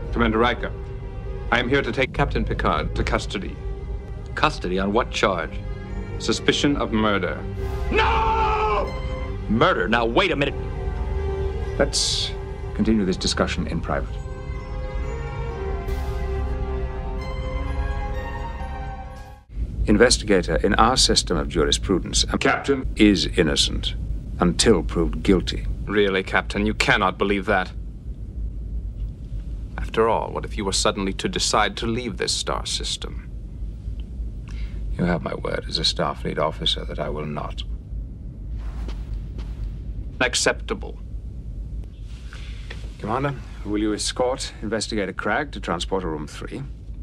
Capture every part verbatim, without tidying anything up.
Commander Riker, I am here to take Captain Picard to custody. Custody on what charge? Suspicion of murder. No! Murder? Now, wait a minute. Let's continue this discussion in private. Investigator, in our system of jurisprudence, a captain is innocent until proved guilty. Really, Captain, you cannot believe that. After all, what if you were suddenly to decide to leave this star system? You have my word as a Starfleet officer that I will not. Acceptable. Commander, will you escort Investigator Cragg to Transporter Room three?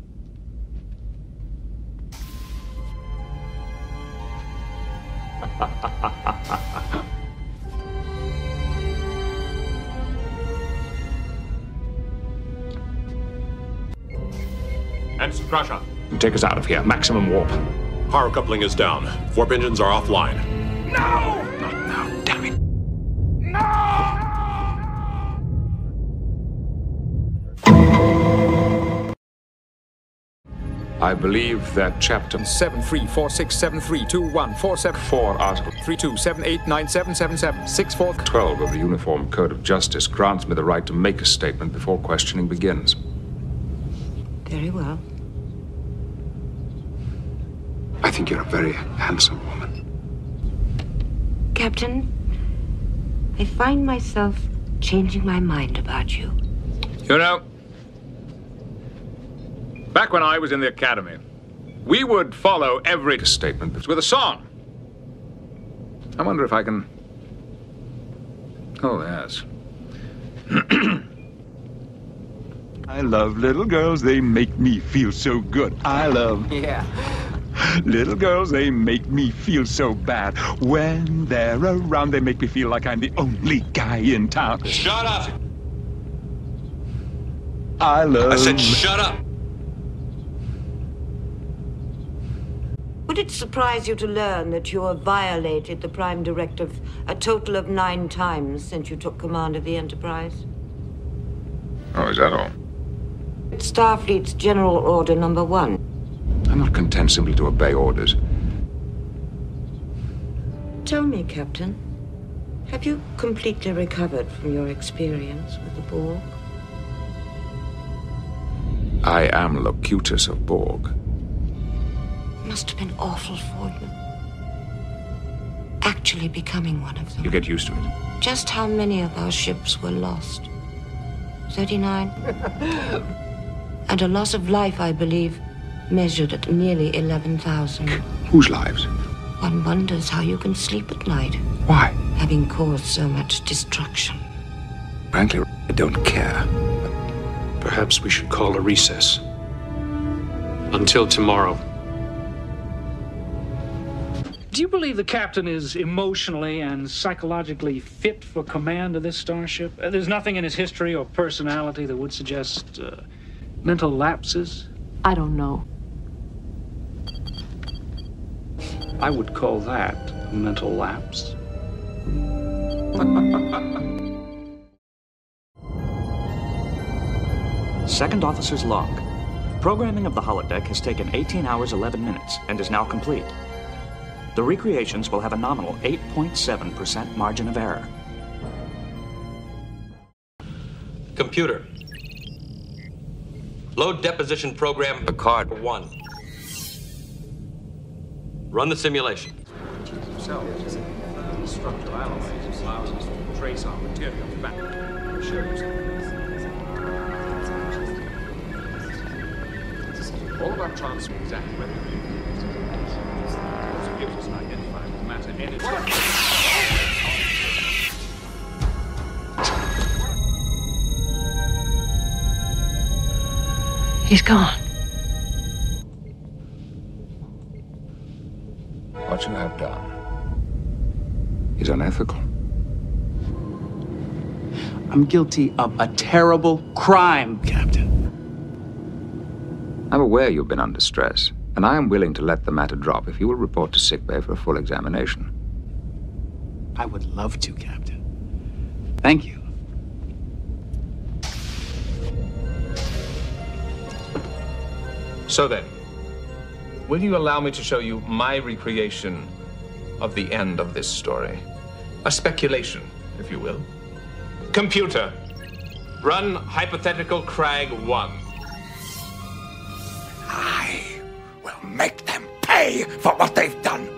Answer, Crusher. Take us out of here. Maximum warp. Power coupling is down. Warp engines are offline. No! Not now. Damn it. I believe that chapter seven three four six seven three two one four seven four, article three two seven eight nine seven seven seven six four twelve of the Uniform Code of Justice grants me the right to make a statement before questioning begins. Very well. I think you're a very handsome woman. Captain, I find myself changing my mind about you. You know, back when I was in the academy, we would follow every Statement with a song. I wonder if I can... Oh, yes. I love little girls, they make me feel so good. I love... Yeah. Little girls, they make me feel so bad. When they're around, they make me feel like I'm the only guy in town. Shut up! I love... I said shut up! Would it surprise you to learn that you have violated the Prime Directive a total of nine times since you took command of the Enterprise? Oh, is that all? It's Starfleet's General Order Number One. I'm not content simply to obey orders. Tell me, Captain, have you completely recovered from your experience with the Borg? I am Locutus of Borg. Must have been awful for you. Actually becoming one of them. You get used to it. Just how many of our ships were lost? thirty-nine? And a loss of life, I believe, measured at nearly eleven thousand. Whose lives? One wonders how you can sleep at night. Why? Having caused so much destruction. Frankly, I don't care. Perhaps we should call a recess. Until tomorrow. Do you believe the captain is emotionally and psychologically fit for command of this starship? Uh, there's nothing in his history or personality that would suggest uh, mental lapses? I don't know. I would call that a mental lapse. Second Officer's log. Programming of the holodeck has taken eighteen hours, eleven minutes and is now complete. The recreations will have a nominal eight point seven percent margin of error. Computer. Load deposition program Picard one. Run the simulation. structural alloys allows us to trace our materials back. Shows all of our transfer exactly where also gives us an identifiable matter energy. He's gone. What you have done is unethical. I'm guilty of a terrible crime, Captain. I'm aware you've been under stress, and I am willing to let the matter drop if you will report to sickbay for a full examination. I would love to, Captain. Thank you. So then, will you allow me to show you my recreation of the end of this story? A speculation, if you will. Computer, run hypothetical Crag one. I will make them pay for what they've done.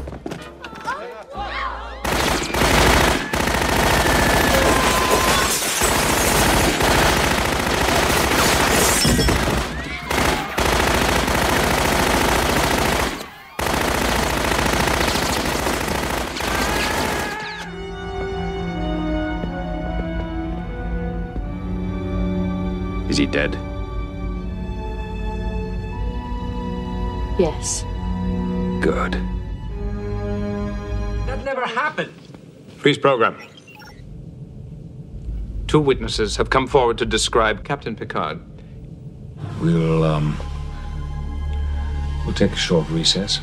Is he dead? Yes. Good. That never happened. Freeze program. Two witnesses have come forward to describe Captain Picard. We'll, um... We'll take a short recess.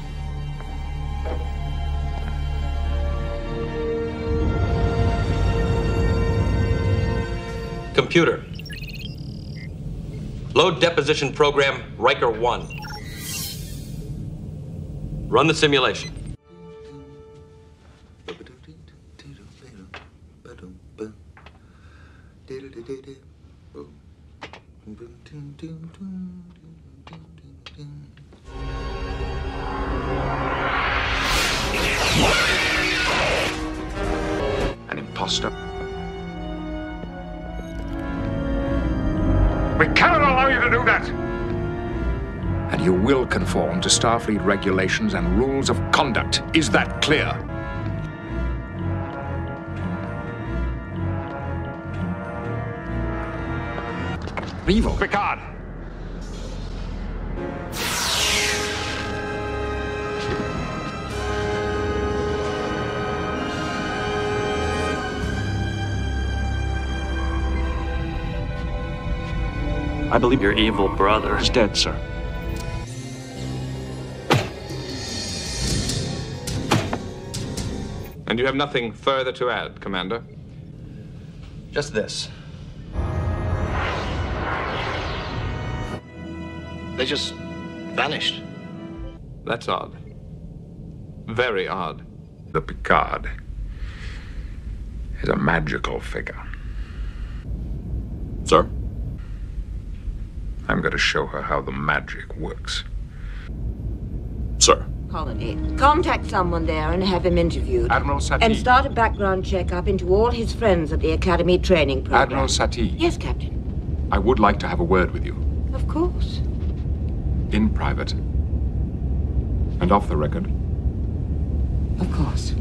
Computer. Load deposition program Riker one. Run the simulation. An imposter. We cannot allow you to do that! And you will conform to Starfleet regulations and rules of conduct. Is that clear? Evil. Picard! I believe your evil brother is dead, sir. And you have nothing further to add, Commander? Just this. They just vanished. That's odd. Very odd. The Picard is a magical figure. Sir? I'm going to show her how the magic works. Sir. Colony. Contact someone there and have him interviewed. Admiral Sati. And start a background check-up into all his friends at the Academy training program. Admiral Sati. Yes, Captain. I would like to have a word with you. Of course. In private. And off the record. Of course.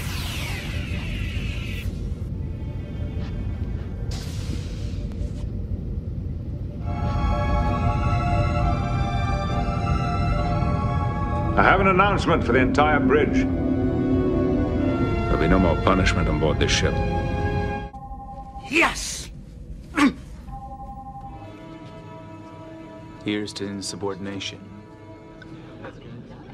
I have an announcement for the entire bridge. There'll be no more punishment on board this ship. Yes! Here's to insubordination.